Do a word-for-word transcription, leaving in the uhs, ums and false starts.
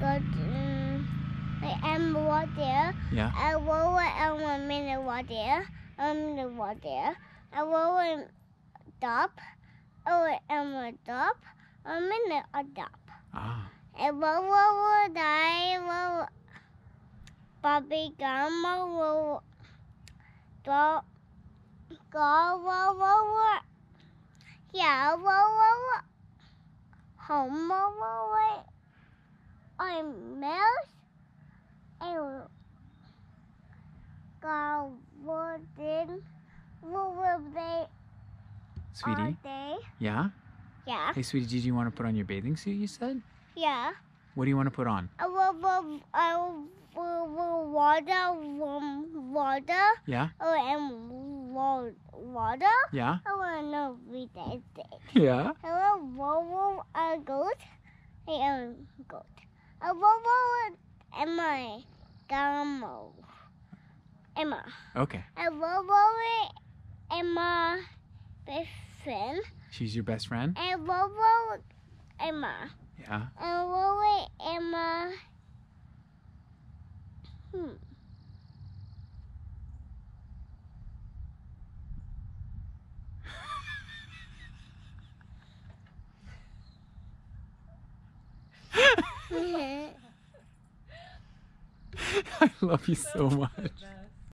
got um, I am water. Yeah. I will am a minute water. I'm the water. I will am top. I am a top. A minute a top. Ah. I will will die. Will Bobby Gamma will go go will will yeah will will home will will I'm mouse. I will go wooden. What will they Sweetie? all day? Yeah? Yeah. Hey, sweetie, did you want to put on your bathing suit, you said? Yeah. What do you want to put on? I will, will, I will, will, will water, um, water. Yeah? Oh, and wa- water. Yeah? I want to know read that thing. Yeah? I will, will, will, a goat. I am goat. I will, will, Emma, Gamma. Emma. Okay. I will, will, Emma, best friend. She's your best friend? I will, will, Emma. Yeah. I will, Emma. Hmm. I love you so much.